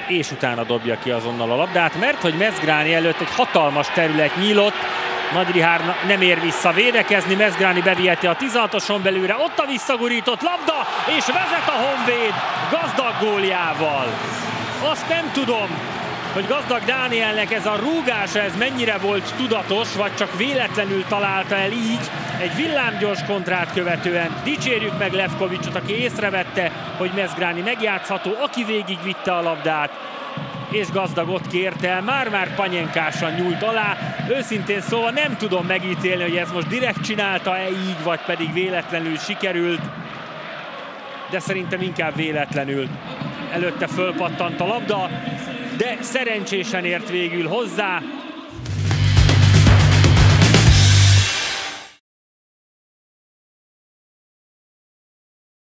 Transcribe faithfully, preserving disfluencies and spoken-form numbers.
és utána dobja ki azonnal a labdát, mert hogy Mezgráni előtt egy hatalmas terület nyílott, Nagy Rihárd nem ér vissza védekezni, Mezgráni beviheti a tizenhatoson belőle, ott a visszagurított labda, és vezet a Honvéd Gazdag góljával. Azt nem tudom, hogy Gazdag Dánielnek ez a rúgása, ez mennyire volt tudatos, vagy csak véletlenül találta el így, egy villámgyors kontrát követően. Dicsérjük meg Levkovicsot, aki észrevette, hogy Mezgráni megjátszható, aki végigvitte a labdát, és Gazdag ott kért el, már-már panyénkásan nyújt alá. Őszintén szóval nem tudom megítélni, hogy ez most direkt csinálta-e így, vagy pedig véletlenül sikerült, de szerintem inkább véletlenül. Előtte fölpattant a labda, de szerencsésen ért végül hozzá.